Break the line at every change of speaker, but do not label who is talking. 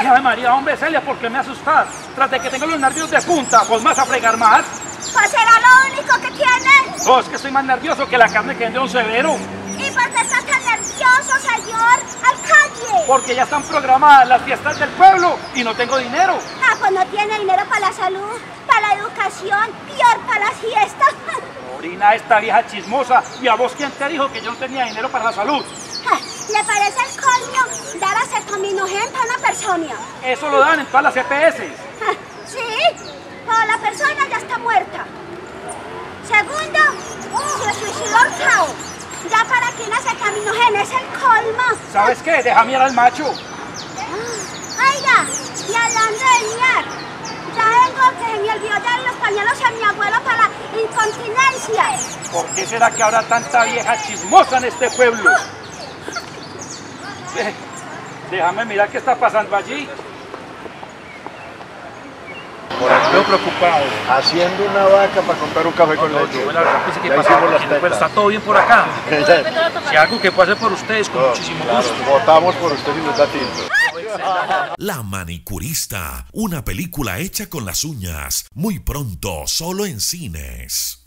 Ave María, hombre, Celia, ¿por qué me asustas? Tras de que tengo los nervios de punta, ¿vos vas a fregar más?
Pues será lo único que tienes.
Oh, es que estoy más nervioso que la carne que vende un severo.
¿Y por qué estás tan nervioso, señor alcalde?
Porque ya están programadas las fiestas del pueblo y no tengo dinero.
Ah, pues no tiene dinero para la salud, para la educación, peor para las fiestas.
Orina, esta vieja chismosa. ¿Y a vos quién te dijo que yo no tenía dinero para la salud?
¿Le parece el colmo dar acetaminofén para una persona?
Eso lo dan en todas las EPS.
Sí, pero la persona ya está muerta. Segundo, se suicidó ahorcado. Ya para que un acetaminofén es el colmo.
¿Sabes qué? Deja mirar al macho.
Oiga, y hablando de mirar, ya vengo que se me olvidó dar los pañuelos a mi abuelo para la incontinencia.
¿Por qué será que habrá tanta vieja chismosa en este pueblo? Déjame mirar qué está pasando allí.
Por aquí
Veo preocupado.
haciendo una vaca para comprar un café con leche.
Yo la verdad pensé que
Ya
pasaba,
hicimos las
porque
tetas.
está todo bien por acá. Si algo que pueda hacer por ustedes, con muchísimo gusto.
Votamos por usted y nos da tinto.
La manicurista, una película hecha con las uñas, muy pronto solo en cines.